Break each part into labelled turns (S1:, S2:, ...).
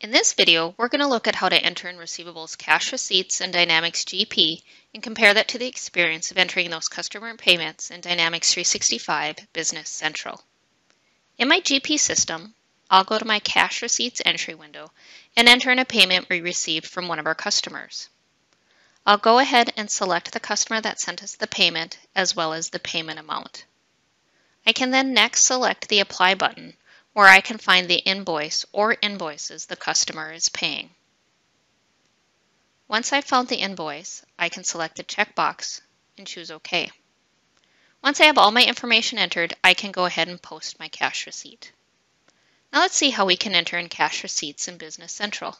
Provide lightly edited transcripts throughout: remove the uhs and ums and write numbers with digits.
S1: In this video, we're going to look at how to enter in receivables cash receipts in Dynamics GP and compare that to the experience of entering those customer payments in Dynamics 365 Business Central. In my GP system, I'll go to my cash receipts entry window and enter in a payment we received from one of our customers. I'll go ahead and select the customer that sent us the payment as well as the payment amount. I can then next select the Apply button, where I can find the invoice or invoices the customer is paying. Once I've found the invoice, I can select the checkbox and choose OK. Once I have all my information entered, I can go ahead and post my cash receipt. Now let's see how we can enter in cash receipts in Business Central.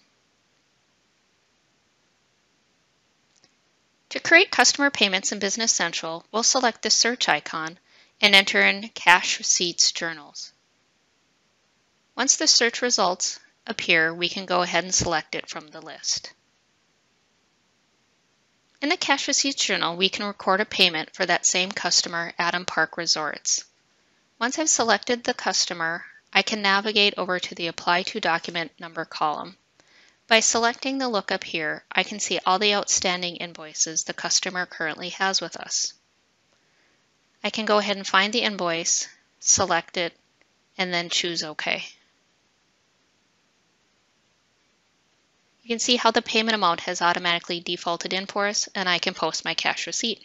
S1: To create customer payments in Business Central, we'll select the search icon and enter in Cash Receipts Journals. Once the search results appear, we can go ahead and select it from the list. In the Cash Receipts Journal, we can record a payment for that same customer, Adam Park Resorts. Once I've selected the customer, I can navigate over to the Apply to Document Number column. By selecting the lookup here, I can see all the outstanding invoices the customer currently has with us. I can go ahead and find the invoice, select it, and then choose OK. You can see how the payment amount has automatically defaulted in for us, and I can post my cash receipt.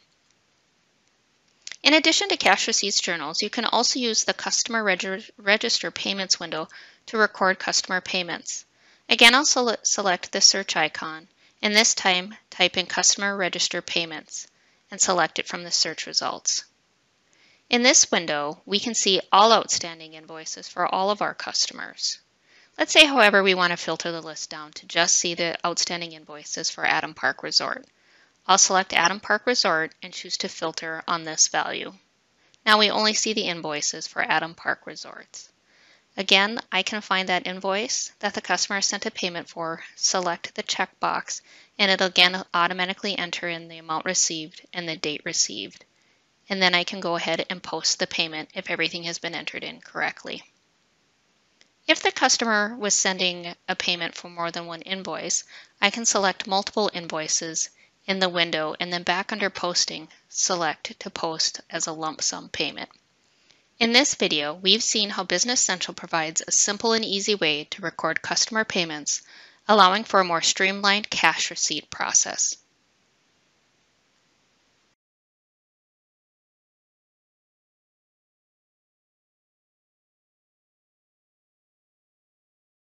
S1: In addition to cash receipts journals, you can also use the Customer Register Payments window to record customer payments. Again, I'll select the search icon, and this time type in Customer Register Payments and select it from the search results. In this window, we can see all outstanding invoices for all of our customers. Let's say, however, we want to filter the list down to just see the outstanding invoices for Adam Park Resort. I'll select Adam Park Resort and choose to filter on this value. Now we only see the invoices for Adam Park Resorts. Again, I can find that invoice that the customer sent a payment for, select the checkbox, and it'll again automatically enter in the amount received and the date received. And then I can go ahead and post the payment if everything has been entered in correctly. If the customer was sending a payment for more than one invoice, I can select multiple invoices in the window and then back under posting, select to post as a lump sum payment. In this video, we've seen how Business Central provides a simple and easy way to record customer payments, allowing for a more streamlined cash receipt process.